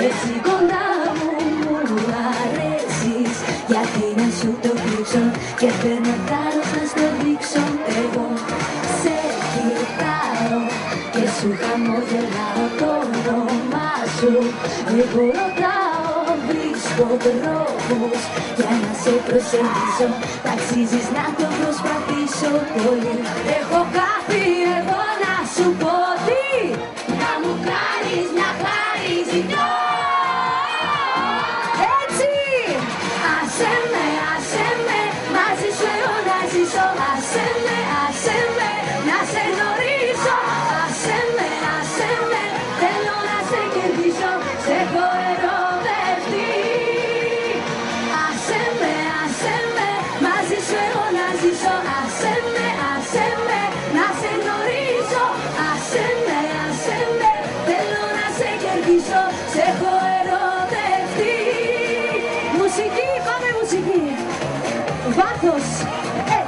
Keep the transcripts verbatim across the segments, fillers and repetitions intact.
εσύ κοντά μου μου αρέσεις. Γιατί να σου το κρύψω και παίρνω θάρρος να στο δείξω. Εγώ σε κοιτάω και σου χαμογελάω το όνομά σου. Εγώ ρωτάω, βρίσκω τρόπους για να σε προσεγγίσω. Τα αξίζεις να το προσπαθήσω πολύ. Έχω κάτι εγώ να σου πω τι, να μου κάνεις μια χάρη ζητώ. Έτσι, άσε με, άσε με, μαζί σου εγώ να ζήσω. Άσε με, άσε με, να σε γνωρίσω. Άσε με, άσε με, θέλω να σε κερδίσω. Σε έχω ερωτευτεί. Άσε με, άσε με, μαζί σου εγώ να ζήσω. Άσε με, άσε με, να σε γνωρίσω. Άσε με, άσε με, θέλω να σε κερδίσω. Σε έχω ερωτευτεί. Μουσική, πάμε μουσική. Βάθος. Ε.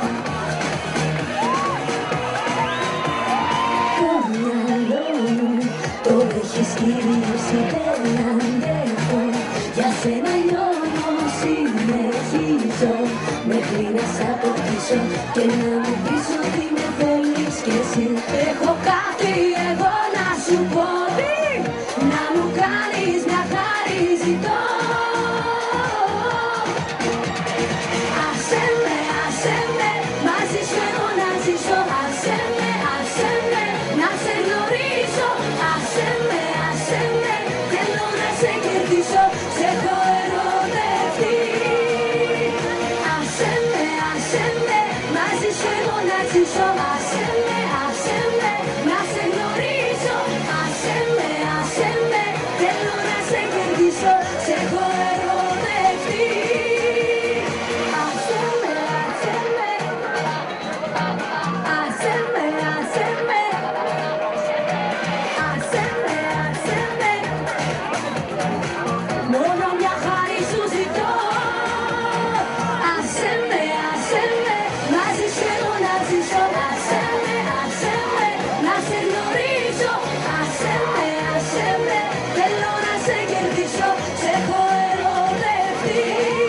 Το μυαλό μου το έχεις κυρίωσει, δεν αντέχω. Για σένα λιώνω, συνεχίζω μέχρι να σ' αποκτήσω και να μου πεις ότι με θέλεις κι εσύ. Έχω κάτι εγώ να σου πω τι, να μου κάνεις μια χάρη ζητώ. Άσε με, άσε με, μαζί σου εγώ να ζήσω. Άσε με, άσε με, να σε γνωρίσω. Άσε με, άσε με, θέλω να σε κερδίσω. Σε έχω ερωτευτεί. Άσε με, άσε με, μαζί σου εγώ να ζήσω. Άσε με, άσε με, να σε γνωρίσω. Άσε με, άσε με, θέλω να σε κερδίσω. Σε έχω ερωτευτεί. Άσε με, άσε με, άσε με, άσε με, άσε με, άσε με, μόνο μια χάρη σου ζητώ. Άσε με, άσε με, μαζί σου εγώ να ζήσω. Άσε με, άσε με, να σε γνωρίσω. Άσε με, άσε με, θέλω να σε κερδίσω. Σε έχω ερωτευτεί.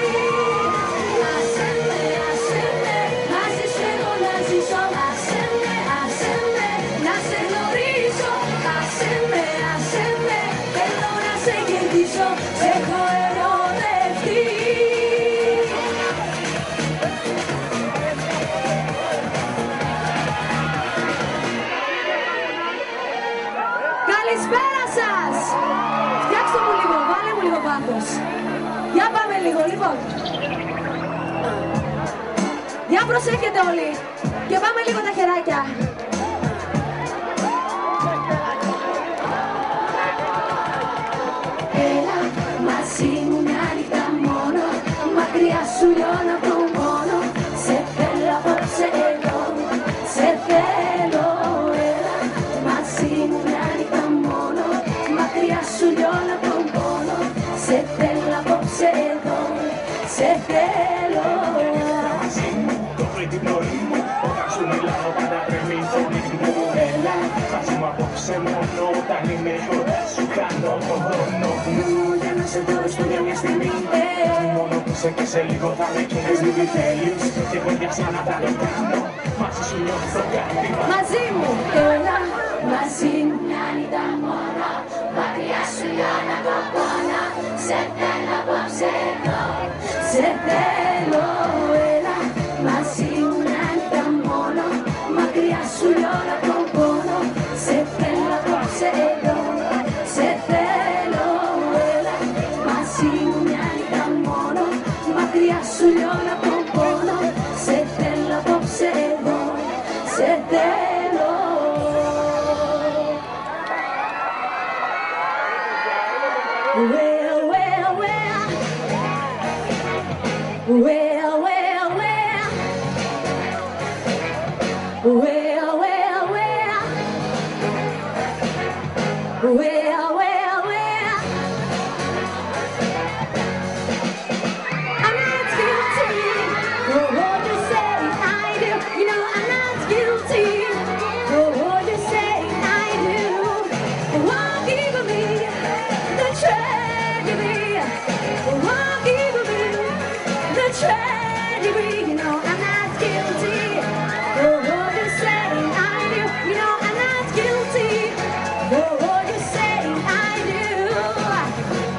Άσε με, άσε με, μαζί σου εγώ να ζήσω. Άσε με, άσε με, να σε γνωρίσω. Άσε με, άσε με, θέλω να σε κερδίσω. Σε έχω ερωτευτεί. Καλησπέρα σας! Φτιάξτε μου λίγο, βάλε μου λίγο βάθος. Για πάμε λίγο, λοιπόν. Για προσέχετε όλοι. Και πάμε λίγο τα χεράκια. Έλα μαζί μου μια νύχτα μόνο, μακριά σου λιώνω από τον πόνο. Σε θέλω απόψε εδώ, σε θέλω. Έλα μαζί μου μια νύχτα μόνο, μακριά σου λιώνω από τον πόνο. Σε θέλω απόψε εδώ, σε θέλω. Μαζί μου το πρωί την πνοή μου, όταν σου μιλάω πάντα τρέμει η φωνή μου. Έλα μαζί μου απόψε μόνο, όταν είμαι κοντά σου κάνω τον χρόνο μου. Για να σε δω στο για μια στιγμή, μόνο που σε και σε λίγο θα με καίς. Μην τι θέλεις και εγώ για σένα τα το κάνω. Μαζί σου νιώθω κάτι. Μαζί μου, έλα μαζί μου μια νύχτα μόνο, μακριά σου λιώνω από τον πόνο. Σε θέλω απόψε εδώ, σε θέλω. Έλα μαζί μου μια νύχτα μόνο, μακριά σου λιώνω από τον πόνο. Σε θέλω απόψε εδώ, σε θέλω. Έλα μαζί μου μια νύχτα μόνο, μακριά σου λιώνω από τον πόνο. Σε θέλω απόψε εδώ, σε θέλω. Well, well, well. Well, well, well. Well, well, well. Well, well, well. I'm not guilty for what you say I do. You know I'm not guilty for what you say I do. Won't give me the trace.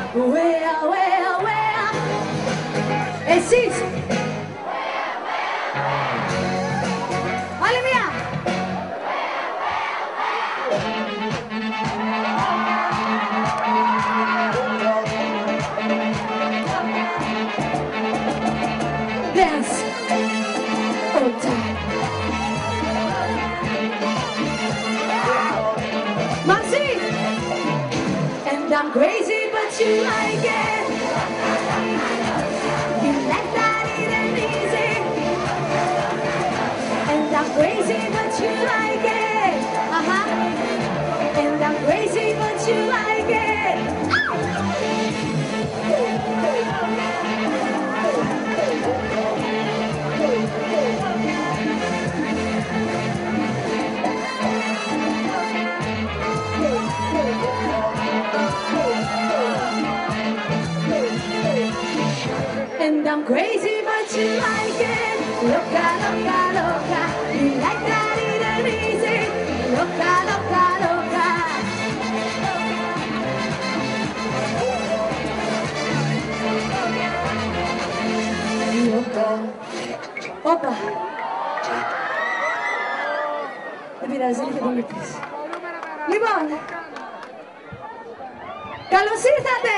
Wea, wea, wea. Εσείς. Άλλη μία. Dance. All time. Μαζί. And I'm crazy, but you like it. You like that it ain't easy. And I'm crazy, but you like it. Uh-huh. And I'm crazy, but you like it. And I'm crazy, but you like it. Loca, loca, loca. You like that it ain't easy. Loca, loca, loca. Loca. Όπα. Δεν πειράζει, είχε τον λύπης. Λοιπόν, καλώς ήρθατε.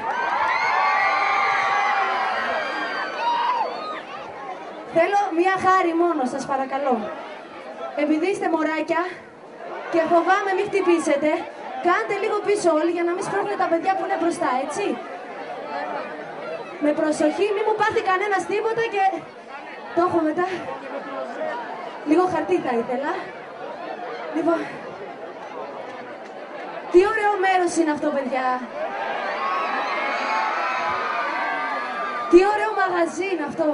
Θέλω μία χάρη μόνο, σας παρακαλώ. Επειδή είστε μωράκια και φοβάμαι μην χτυπήσετε, κάντε λίγο πίσω όλοι για να μην σπρώχνετε τα παιδιά που είναι μπροστά, έτσι. Με προσοχή, μην μου πάθει κανένας τίποτα και... Το έχω μετά. Λίγο χαρτί θα ήθελα. Λοιπόν... Τι ωραίο μέρος είναι αυτό, παιδιά. Τι ωραίο μαγαζί είναι αυτό.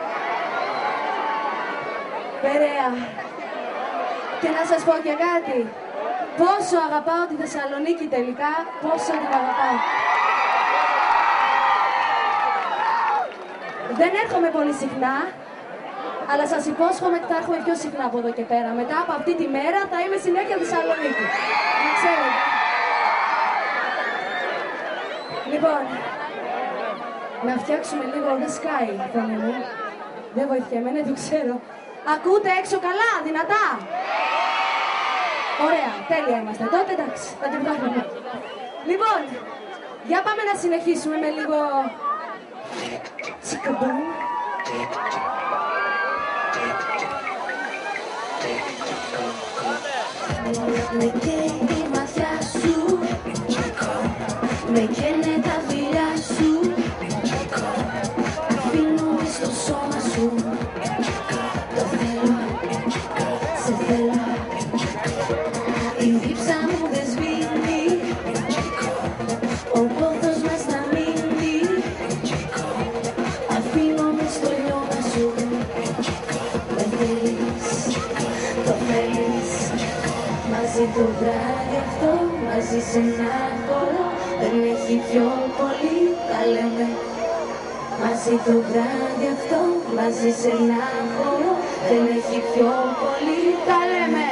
Περαία. Και να σας πω και κάτι. Πόσο αγαπάω τη Θεσσαλονίκη τελικά, πόσο την αγαπάω. Δεν έρχομαι πολύ συχνά, αλλά σας υπόσχομαι ότι θα έρχομαι πιο συχνά από εδώ και πέρα. Μετά από αυτή τη μέρα θα είμαι συνέχεια Θεσσαλονίκη. Να ξέρετε. Λοιπόν, να φτιάξουμε λίγο, δεν σκάει η φωνή μου. Δεν βοηθιέμαι, ναι, το ξέρω. Ακούτε έξω καλά, δυνατά. Ωραία, τέλεια είμαστε. Τότε εντάξει, θα την βγάλουμε. Λοιπόν, για πάμε να συνεχίσουμε με λίγο... Τσικαμπούμ. Με καίει η μαθιά σου, με καίνε τα φιλιά σου, αφήνουμε στο σώμα σου. Το θέλω, σε θέλω, η δίψα μου δεν σβήνει, ο πόθος μας να μείνει, αφήνομαι στο λιώμα σου. Με θέλεις, το θέλεις, μαζί το βράδυ αυτό, μαζί σε ένα χώρο, δεν έχει πιο πολύ, τα λέμε. Μαζί το βράδυ αυτό, μαζί σε ένα χώρο, δεν έχει πιο πολύ, τα λέμε.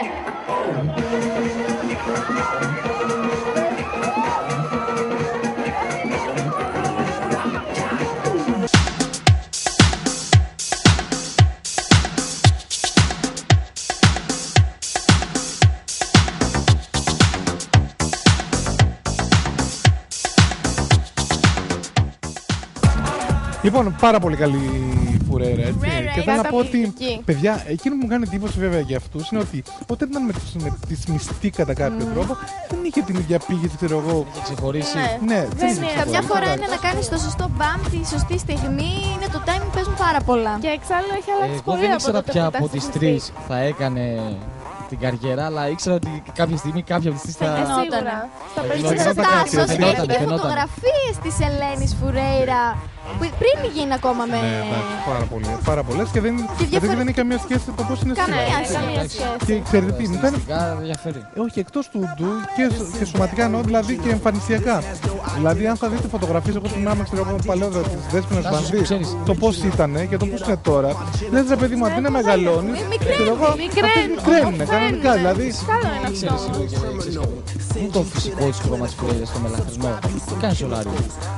Λοιπόν, πάρα πολύ καλή φουρέρα, έτσι. Φουρέρα, και θέλω να πω ότι, καταπληκτική. παιδιά, εκείνο που μου κάνει εντύπωση βέβαια για αυτούς είναι ότι όταν ήταν με, με τη μυστή κατά κάποιο Mm. τρόπο, δεν είχε την ίδια πήγη, ξέρω εγώ. Έχει ξεχωρίσει. Ναι. Ναι, Δεν είχε είναι. ξεχωρίσει. Καμιά φορά είναι να κάνεις το σωστό μπαμ τη σωστή στιγμή, είναι το timing, παίζουν πάρα πολλά. Και εξάλλου έχει αλλάξει Εγώ πολύ δεν από ήξερα τότε πια που τα από τις συζητεί. τρεις θα έκανε την καριέρα, αλλά ήξερα ότι κάποια στιγμή κάποια από τις τρεις Ε, θα... σίγουρα. Θα Ε, παίζει σωστά, ένα τα Στάσος, κάτσε, έχει φαινόταν, και φαινόταν. φωτογραφίες της Ελένης Φουρέιρα που πριν γίνει ακόμα με... Ναι, εντάξει, πάρα πολύ. Πάρα πολλές και δεν, Και και διαφορε- δεν έχει καμία σχέση με το πώς είναι Καμία σήμερα. σχέση. Καμία Εντάξει. σχέση. Και ξέρετε τι, μου κάνει. Στιλιστικά διαφέρει. Ε, όχι, εκτός του ντου και, και σωματικά εννοώ, δηλαδή και εμφανισιακά. Δηλαδή, αν θα δείτε φωτογραφίες, εγώ θυμάμαι, ξέρω εγώ, παλαιότερα της Δέσποινας Τάσος, Βανδύ, ξέρεις. το πώς ήταν και το πώς είναι τώρα. Λες ρε παιδί μου, αντί να μεγαλώνεις, Μη- μικραίνει, ξέρω εγώ, μικραίνει, αυτές μικραίνουνε, κανονικά, δηλαδή. Καλό είναι Ξέρεις, αυτό. είναι το φυσικό της χρώμα της Φουρέιρας στο μελαχρινό. Τι κάνεις σολάριο.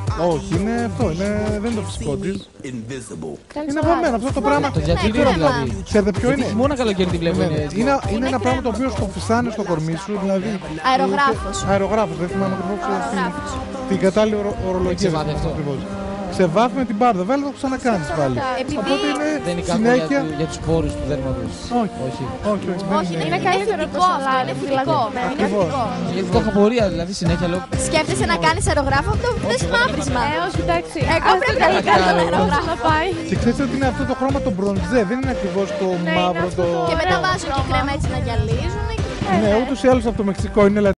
Όχι, είναι αυτό, είναι, δεν είναι το φυσικό της. Κάνει Είναι το βαμμένο άλλο. αυτό το πράγμα. Το διατηρεί Ναι, δηλαδή. Ξέρετε ποιο Γιατί είναι? μόνο καλοκαίρι τη βλέπω. Ναι, Είναι, ναι. Είναι, είναι ένα πράγμα το οποίο στο φυσάνε στο κορμί σου, δηλαδή. Αερογράφος. Αερογράφος, δεν θυμάμαι ακριβώς την, Αερογράφος. την κατάλληλη ορο, ορολογία. ξεβάθει δεν θυμάμαι αυτό. ακριβώς. Ξεβάθει με την μπάρδα, βέβαια θα το ξανακάνεις πάλι. Επειδή Οπότε είναι δεν είναι κακό συνέχεια. για, για τους πόρους του δέρματος. Όχι, Όχι. όχι, όχι. όχι, δεν είναι, Είναι καλύτερο θετικό το αυτό, σαλάμι, είναι δηλαδή. θετικό. Είναι Ακριβώς. θετικό. Γιατί το έχω πορεία, δηλαδή συνέχεια λέω. Σκέφτεσαι να κάνεις αερογράφο, αυτό δεν σου μαύρισμα. Ε, όχι, εντάξει. Εγώ Ας πρέπει το να κάνει κάνω καλό αερογράφο. να πάει. Και ξέρετε ότι είναι αυτό το χρώμα το μπροντζέ, δεν είναι ακριβώς το Ναι, είναι μαύρο αυτό το. το- Και μετά Ωραίο βάζω και χρώμα. κρέμα έτσι να γυαλίζουν. Ναι, ούτως ή άλλως από το Μεξικό είναι